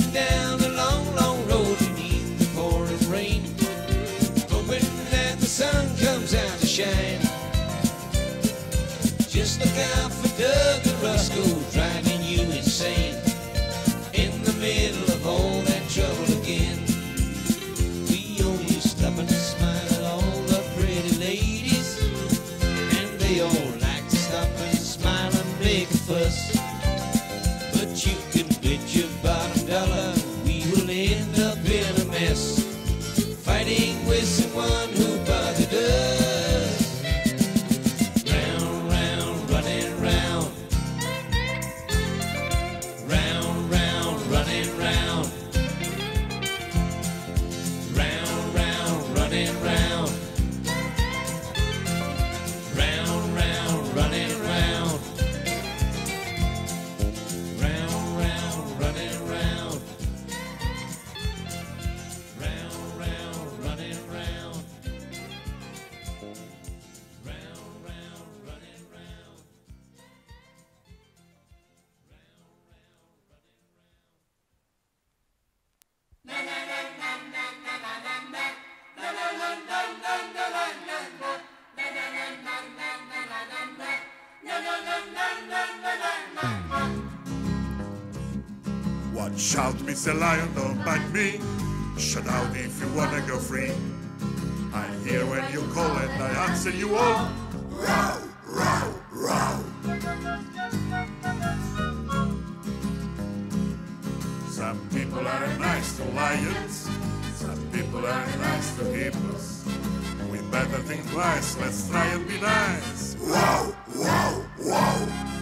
Driving down the long, long road beneath the pouring rain, hoping that the sun comes out to shine. Just look out for Doug and Roscoe driving you insane in the middle of all that trouble again. We only stop and smile at all the pretty ladies, and they all like to stop and smile and make a fuss. But you can bet your bottom dollar we will end up in a mess, fighting with someone who bothered us. Round, round, running round. Round, round, running round. Round, round, running round. Round, round, running round. Round, round, running round. Round, round, running round. Round, round, running round. Watch out, Mr. Lion, don't bite me. Shut out if you wanna go free. I'm here when you call and I answer you all. Row, row, row. Some people are nice to lions, some people are nice to hippos. We better think twice, let's try and be nice. Wow, wow, wow.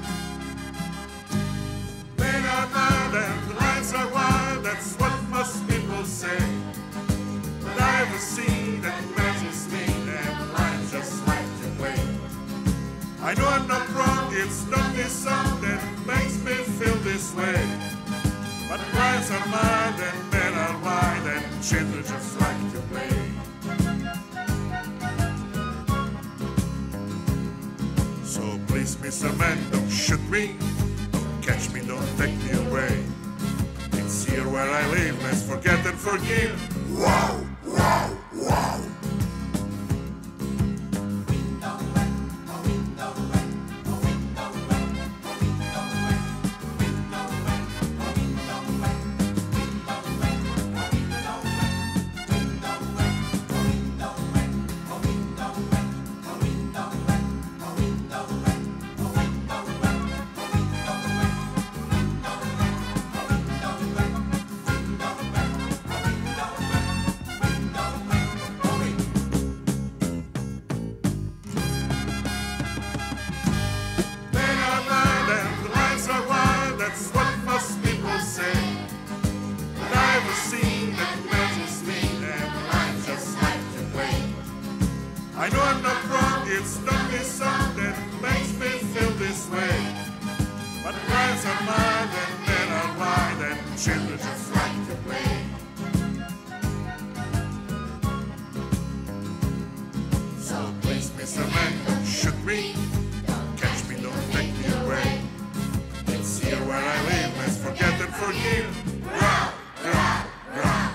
Men are mad and lions are wild, that's what most people say. But I've seen that matches me and lions just like to play. I know I'm not wrong, it's not this song that makes me feel this way. But lions are mad and men are wild and children just like to play. So please, Mr. Man, don't shoot me. Don't catch me, don't take me away. It's here where I live, let's forget and forgive. Wow, wow, wow. I know I'm not wrong, it's not this song that makes me feel this way. But lions are mad and men are wild and children just like to play. So please, Mr. Man, don't shoot me, don't catch me, don't take me away. It's here where I live, let's forget and forgive. Row, row, row.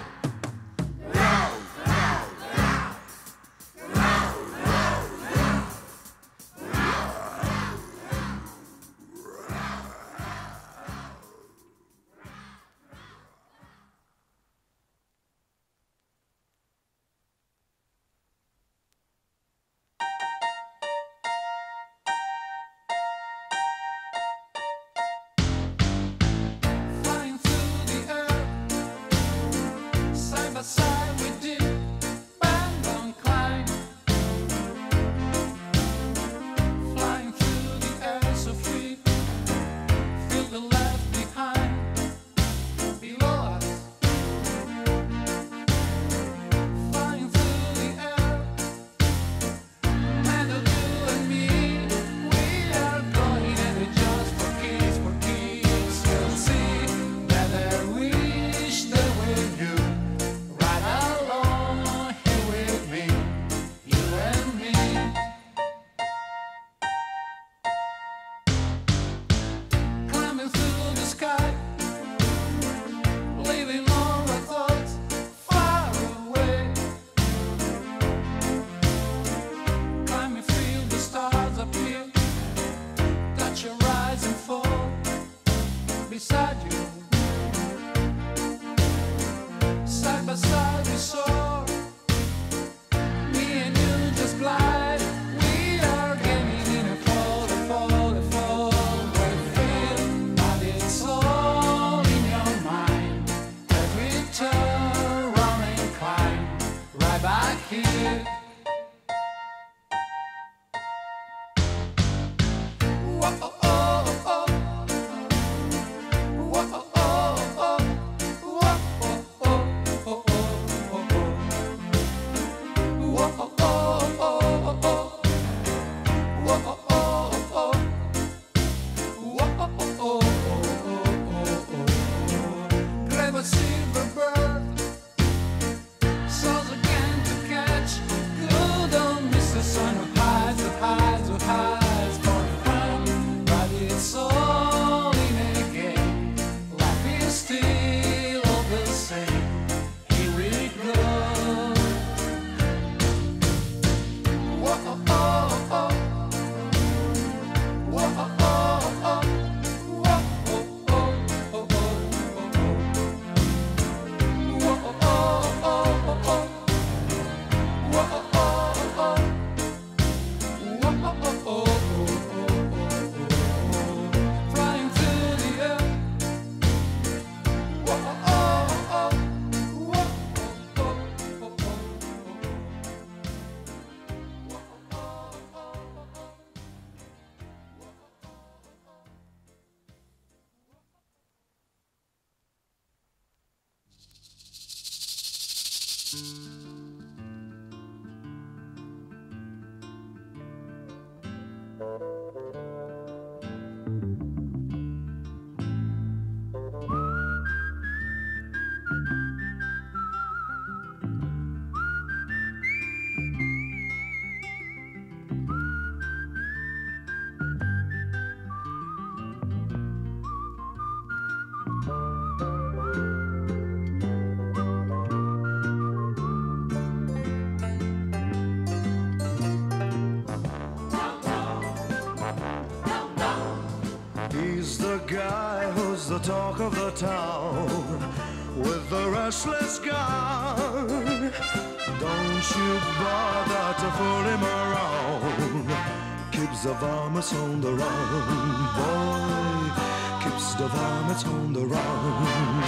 He's the guy who's the talk of the town with the restless gun. Don't you bother to fool him around. Keeps the varmints on the run, boy. Keeps the varmints on the run.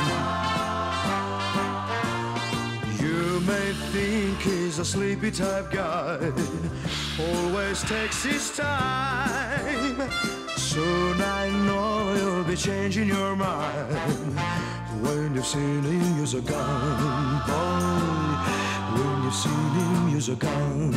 You may think he's a sleepy type guy, always takes his time. Soon I know you'll be changing your mind when you've seen him use a gun, boy. When you've seen him use a gun.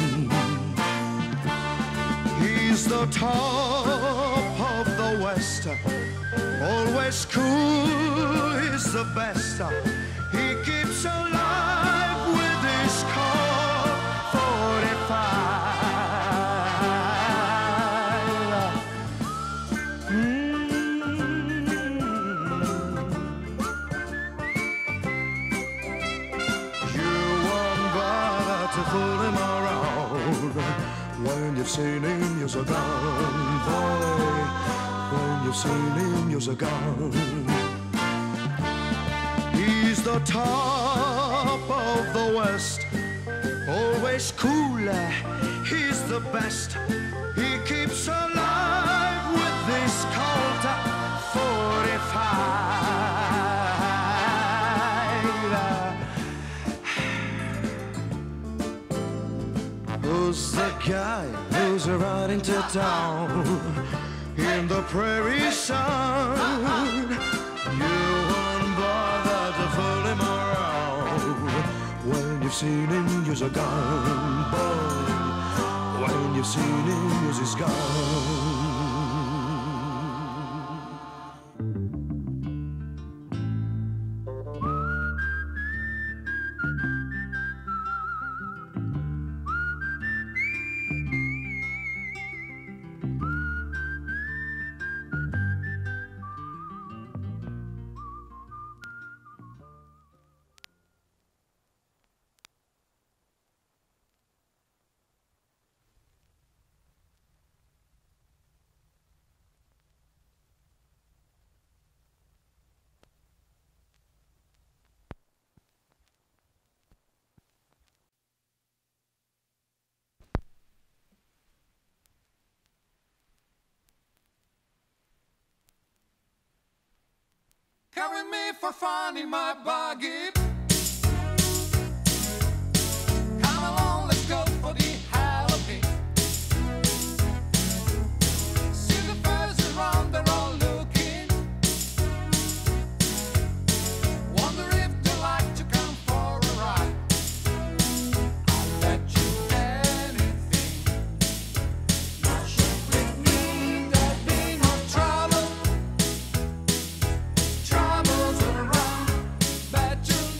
He's the top of the West, always cool, he's the best. He keeps alive with his Colt 45. Fool him around when you've seen him use a gun, boy. When you've seen him use a gun. He's the top of the West, always cool, he's the best. He keeps alive with this Colt 45. Who's the guy who's riding to town in the prairie sun? You won't bother to fool him around when you've seen him use a gun, boy. When you've seen him use his gun. Carry me for fun in my buggy. Come along, let's go for the hell of it. See the fellas around, they're all looking. Wonder if they like to come for a ride. I'll bet you anything. Not sure with me, there'll be no trouble. Troubles around, bet you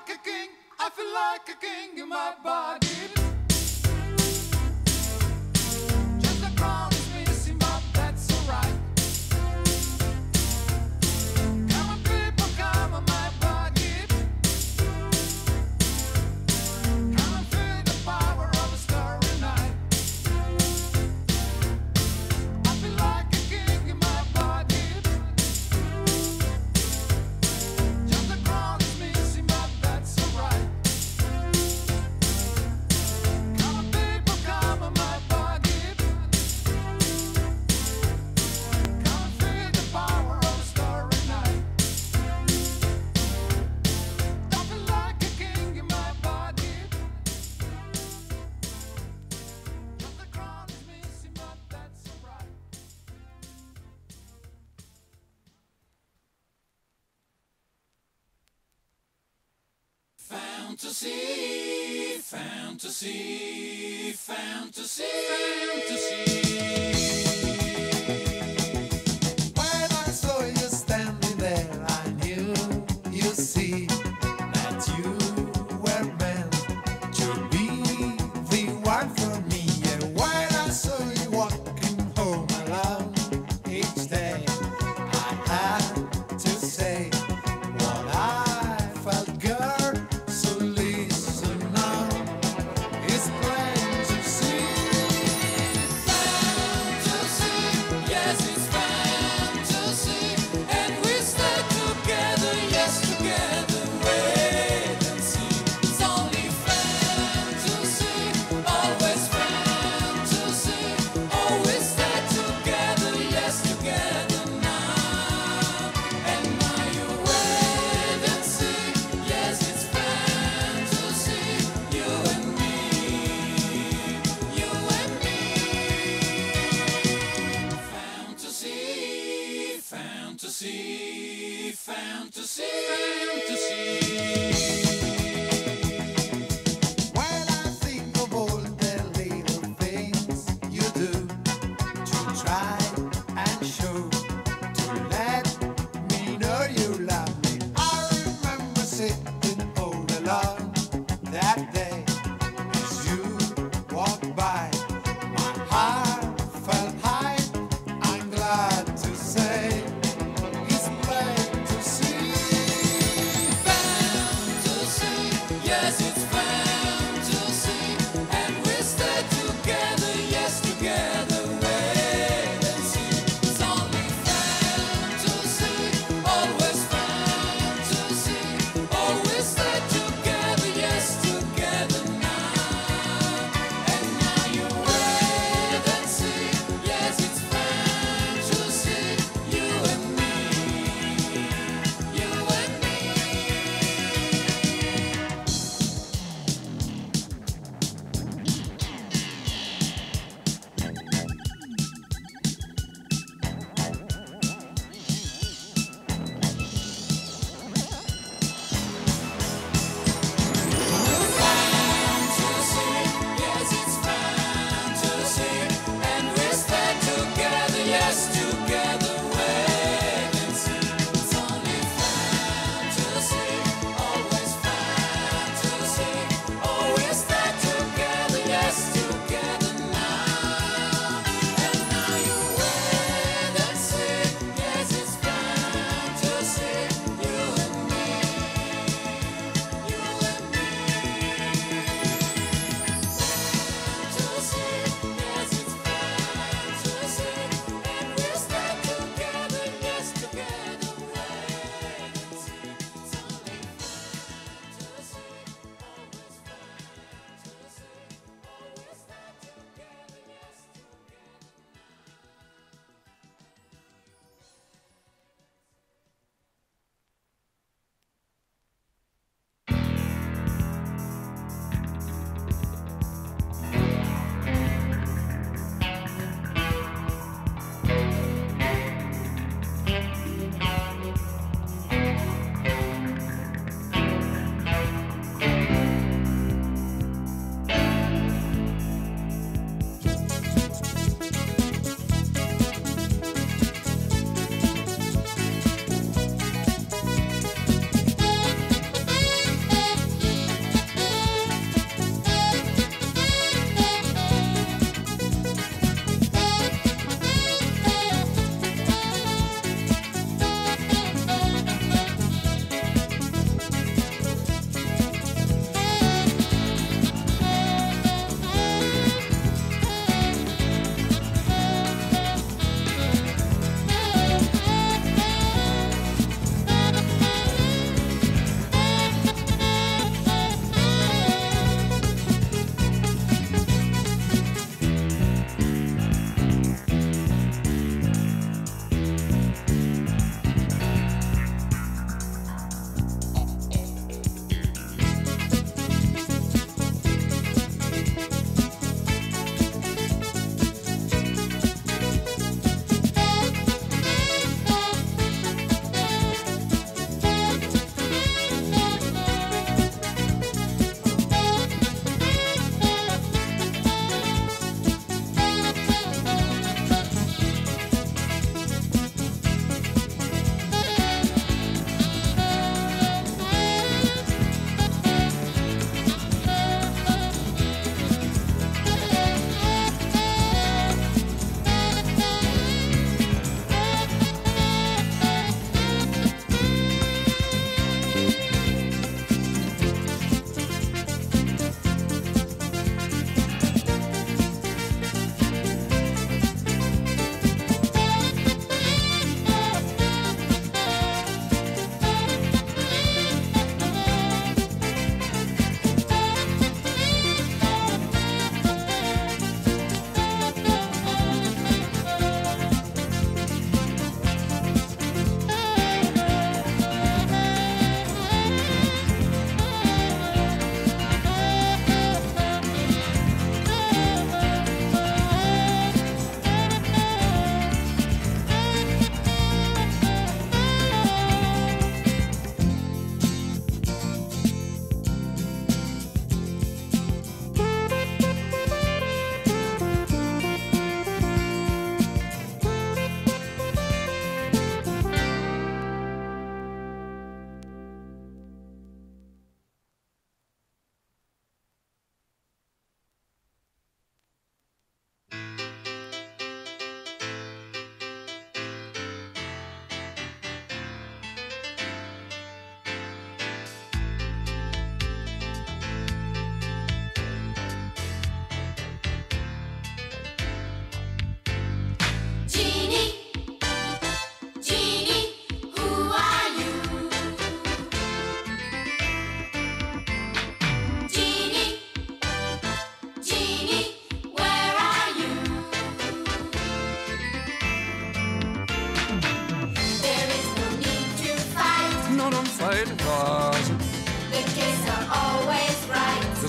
like a king. I feel like a king in my body. Just a crown is missing, but that's alright. Come on, people, come on, my body. Come and feel the power of a starry night. I feel like a king in my body. Just a crown is missing, but that's alright. Come on, people, come on, my body. Come and feel the power of a starry night. I feel like a king in my body. Just a crown is missing, but that's alright. Fantasy, fantasy, fantasy, fantasy. When I saw you standing there, I knew you see that you were meant to be the one for me. And when I saw you walking home alone each day, I had to say what I felt, girl. So listen now, it's plain to see. Fantasy, yes, it's fantasy. And we stay together, yes, together, wait and see. It's only fantasy, always fantasy. Always stay together, yes, together now. And now you wait and see, yes, it's fantasy. You and me, you and me. Fantasy, fantasy, fantasy, fantasy. When I think of all the little things you do to try and show, to let me know you love me, I remember sitting all alone that day as you walked by. My heart felt high. I'm glad to say it's plain to see. Fantasy, yes, it's fantasy. And we stay together, yes, together, wait and see. It's only fantasy, always fantasy. Always stay together, yes, together now. And now you wait and see, yes, it's fantasy. You and me, you and me.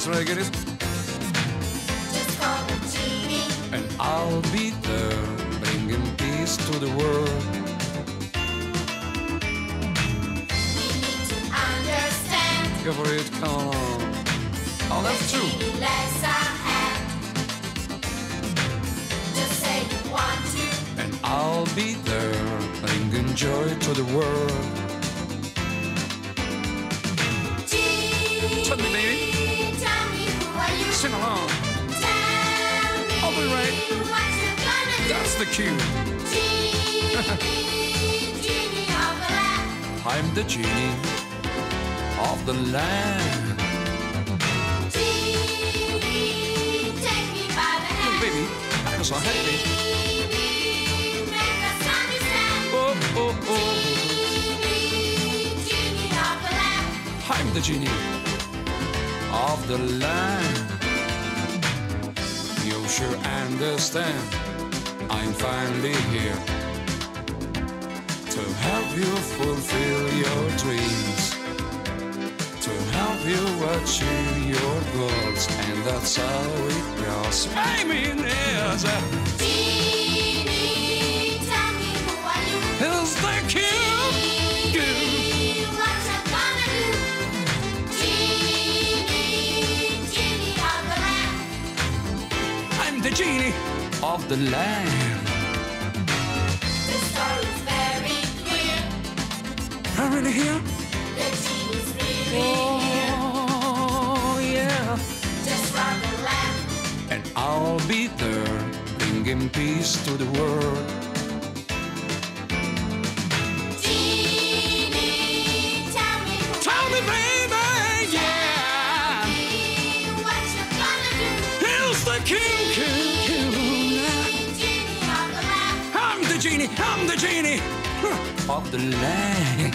Let's try again. Just call the genie. And I'll be there, bringing peace to the world. We need to understand. Go for it, come on. Oh, that's true. Genie lets our hand. Just say you want to. And I'll be there, bringing joy to the world. Genie, Tell me, baby. tell me who are you? Sing along. Tell me All right. what you're gonna do. That's the cue. Genie, genie of the lamp. I'm the genie of the land. Genie, take me by the hand. Baby, I'm so happy. Genie, make us understand. Oh, oh, oh. Genie of the lamp. I'm the genie of the land. You sure understand. I'm finally here to help you fulfill your dreams, to help you achieve your goals, and that's how it goes. I mean, yes, Genie, tell me who are you? it's the cube. Genie, what you gonna do? Genie, genie of the lamp. I'm the genie of the land. The story's very clear. I'm really here. The genie's really here. Oh, yeah. Just run the lamp. And I'll be there, bringing peace to the world. Genie, tell me who Tell me, are you? baby, yeah. What you gonna do? Here's the king. Genie of the lamp. I'm the genie of the land.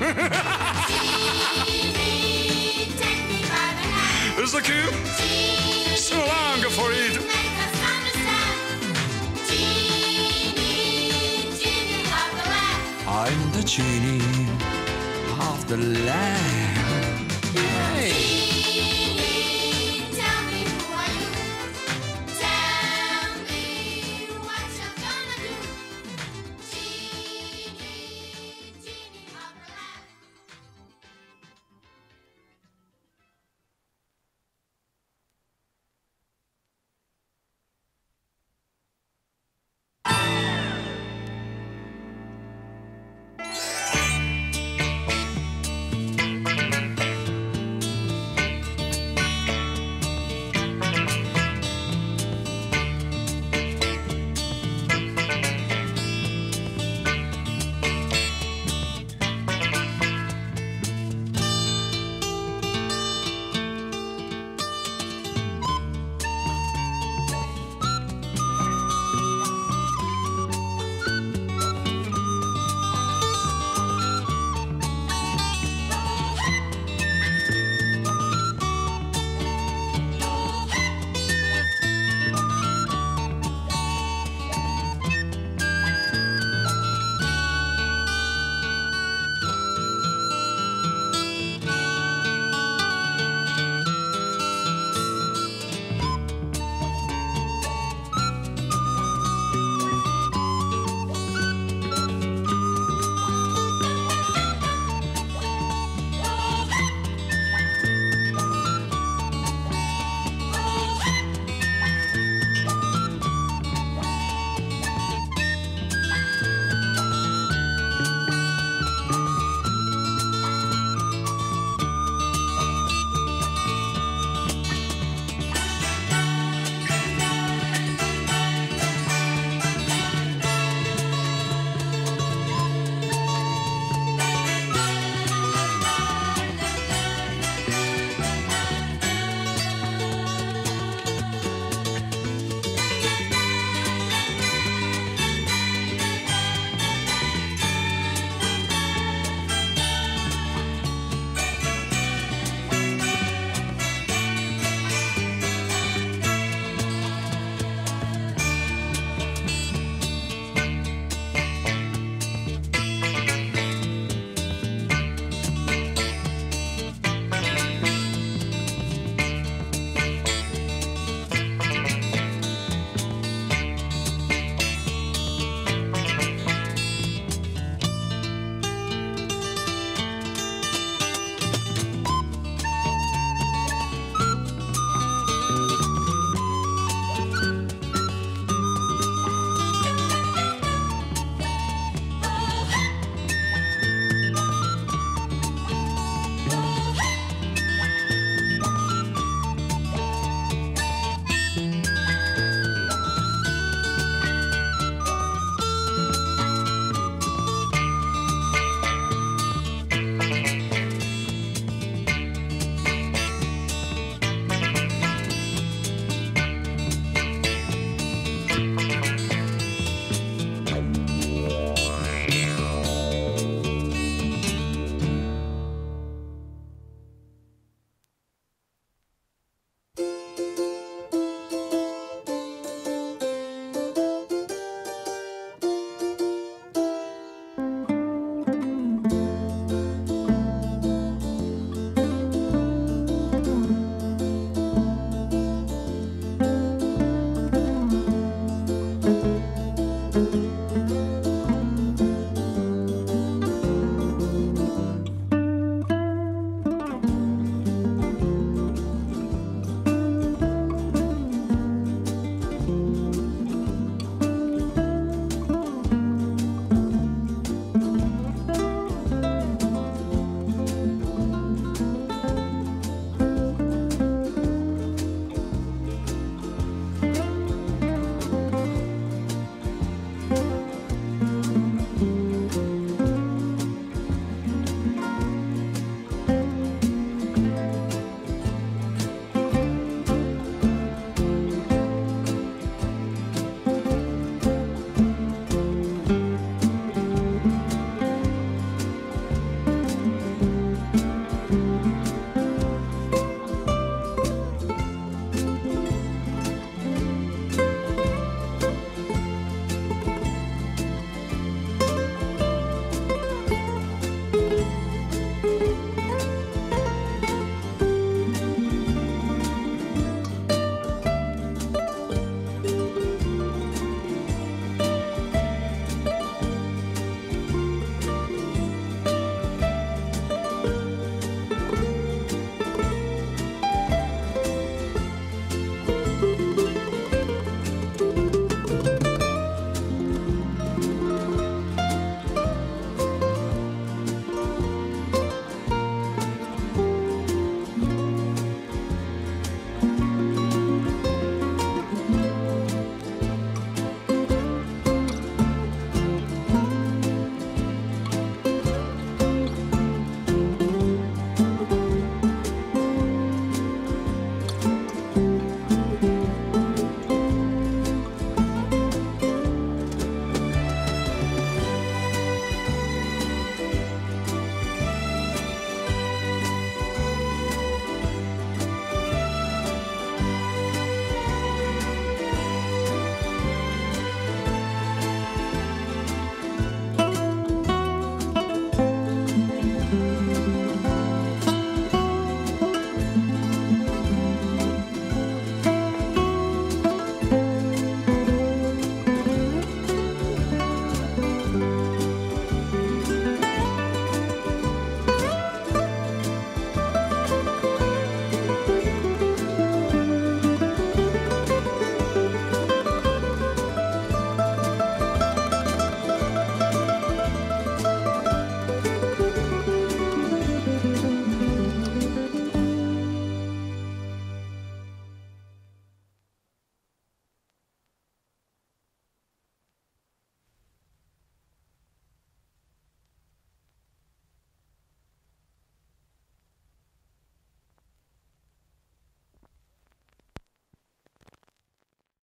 Genie, take me by the hand. Here's the cube. Genie, So long for it. make us understand. Genie, genie of the lamp. I'm the genie of the land.